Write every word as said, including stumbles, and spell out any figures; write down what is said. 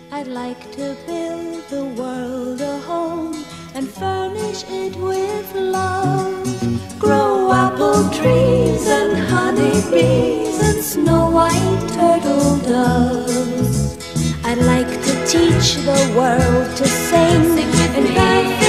I'd like to build the world a home and furnish it with love. Grow apple trees and honey bees and snow white turtle doves. I'd like to teach the world to sing and have